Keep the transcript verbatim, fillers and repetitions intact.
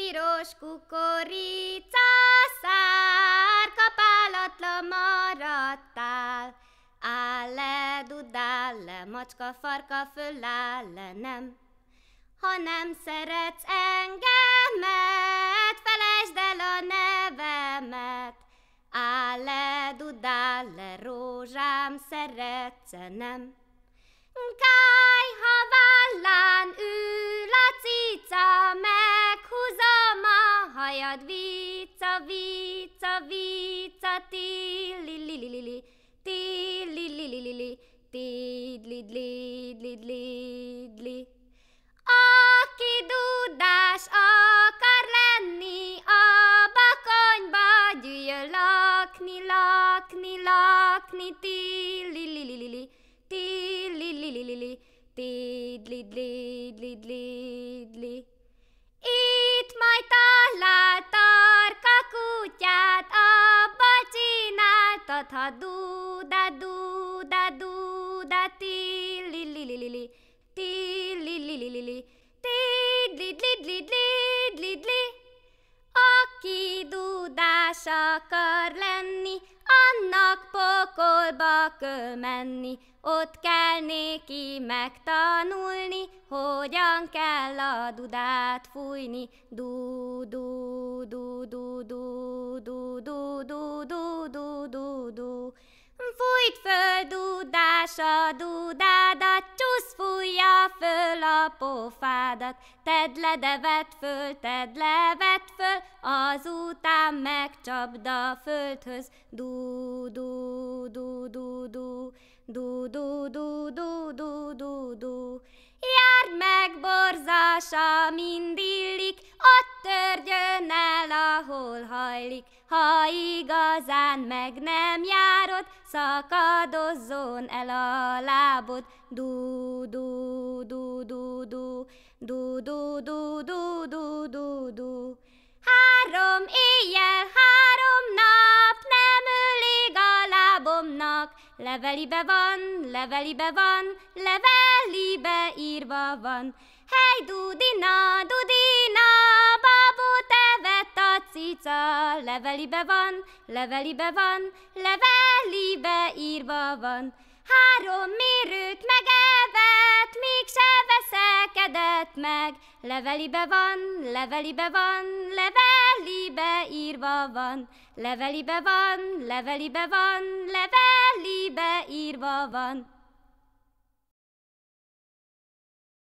piros kukorica szár, kapálatlan maradtál. Áll le, dudál le, macska farka föláll le, nem. Ha nem szeretsz engemet, felejtsd el a nevemet. Áll le, dudál le, rózsám, szeretsz-e, nem? Kály, ha vállán ül a cica, meghúzom a hajad, vica, vica, vica, tilililili, tilililili, tidlidlidlidlidli. Aki dudás akar lenni, a bakonyba gyűjjön lakni, lakni, lakni, tilililili, tilililili, tidlidlidlidlidli. Itt majd talált tarka kutyát, abba csináltad, ha duda, duda, duda, tilililili, tilililili, tidlidlidlidlidli. Aki dudás akar lenni, annak pokolba kell menni. Ott kell néki megtanulni, hogyan kell a dudát fújni. Du, du, du, du, du, du, du, du, du, du, du, du. Fújt föl, dudás, a dudádat, csusz, fújja föl a pofádat. Tedd le, de vedd föl, tedd le, vedd föl, azután megcsapd a földhöz. Du, du, du, du, du, du, du, du, du, du, du, du. Járd meg, borzasa, mind illik, ott törjön el, ahol hajlik. Ha igazán meg nem járod, szakadozzon el a lábod. Du, du, du, du, du, du, du, du, du, du, du, du. Három éjjel, három nap, nem elég a lábomnak. Levelibe van, levelibe van, levelibe írva van. Hely, dudina, dudina, babot evett a cica. Levelibe van, levelibe van, levelibe írva van. Három mérőt megevett, mégse veszekedett meg. Levelibe van, levelibe van, levelibe írva van. Levelibe van, levelibe van, levelibe írva van.